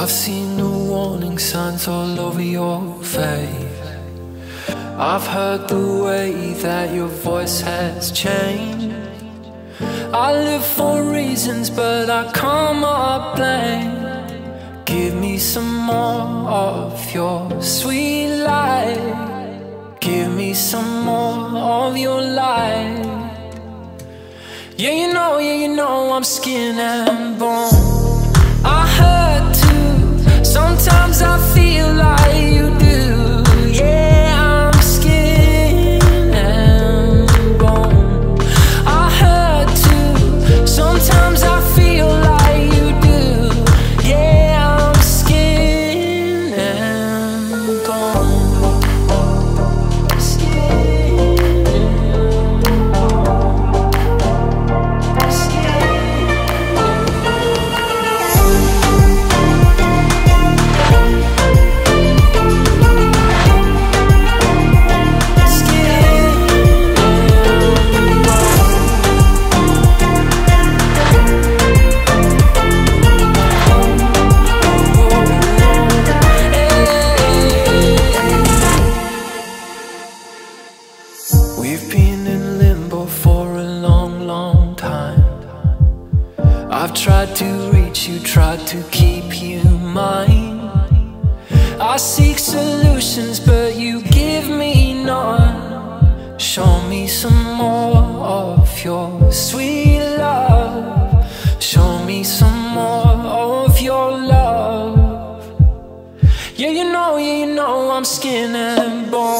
I've seen the warning signs all over your face. I've heard the way that your voice has changed. I live for reasons, but I come up blank. Give me some more of your sweet light. Give me some more of your light. Yeah, you know I'm skin and bone. I hurt too, sometimes I feel like you do. Yeah, I'm skin and bone. I hurt too, sometimes I feel like you do. Yeah, I'm skin and bone. We've been in limbo for a long, long time. I've tried to reach you, tried to keep you mine. I seek solutions, but you give me none. Show me some more of your sweet love. Show me some more of your love. Yeah, you know I'm skin and bone.